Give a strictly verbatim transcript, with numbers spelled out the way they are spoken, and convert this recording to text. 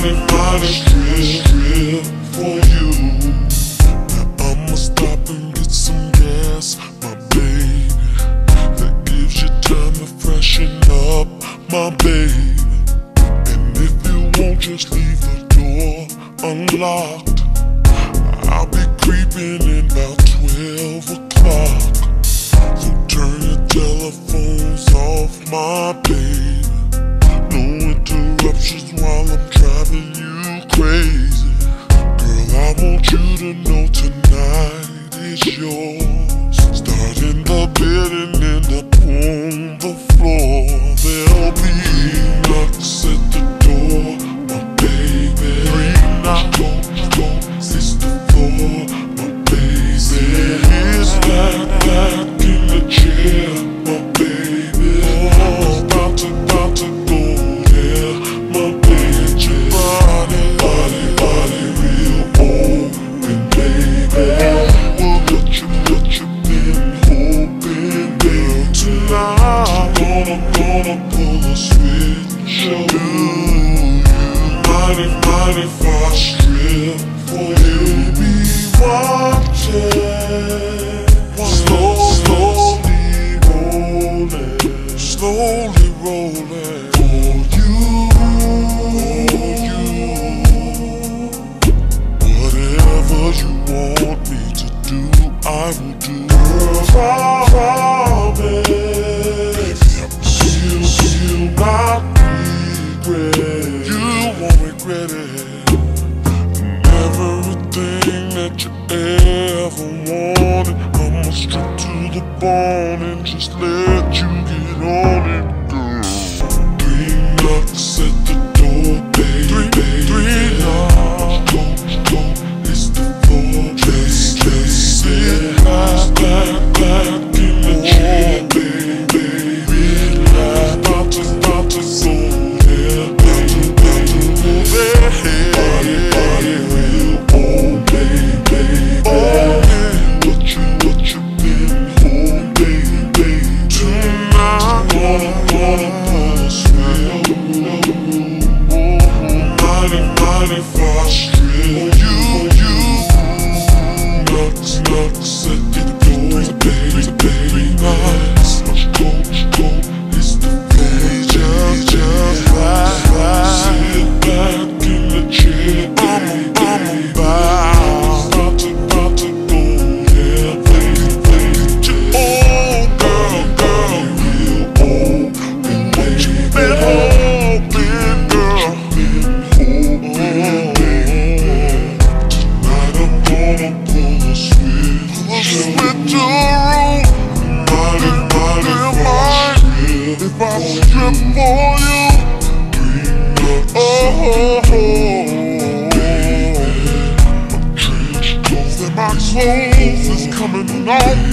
mighty, mighty strip for you. Now I'ma stop and get some gas, my baby. That gives you time to freshen up, my baby. And if you won't just leave the door unlocked, I'll be creeping in about twelve o'clock. So turn your telephones off, my baby. No interruptions while I'm driving you crazy. Girl, I want you to know tonight is yours. Start in the bed and end up on the floor. There'll be knocks at the door, my baby. Three knocks, go, go, it's the floor, my baby. Here's that, that in the chair, my baby. Oh, about to, about to go there, my baby. Body, body, body, real open, baby. Well, what you, what you been hoping, girl? Tonight, gonna, gonna pull a switch, show you. Mighty, mighty fast strip for you. Be watching. Slow, slowly rolling, slowly rolling for you, for you. Whatever you want me to do, I will do. Girl, promise, you, you not regret. You won't regret it. And everything that you ever wanted, I'ma strip to the bone and just let you get on it, girl. Three knocks at the door, baby. Three, three knocks. Go, go, it's the floor, just, just sit back, back, back in the chair, baby. Relax, about to, about to go there, about to, about to go there. Body, body, real old, baby. Oh, yeah. What you, what you been home, baby. Tonight, gonna, gonna pull a switch. Mighty, mighty fast strip. You, you. Knocks, knocks at the door, baby, baby. Knocks, go, go, it's the floor. Just, just ride, ride. Sit back in the chair, baby. I'm about, about to, about to go there, baby, baby. Oh, girl, girl, real old, what you been hoping, girl? Tonight I'm gonna pull a switch, pull a switch to room. Mighty, mighty fast strip. If I strip for you, three knocks, oh, baby. My trench coat and my clothes is coming off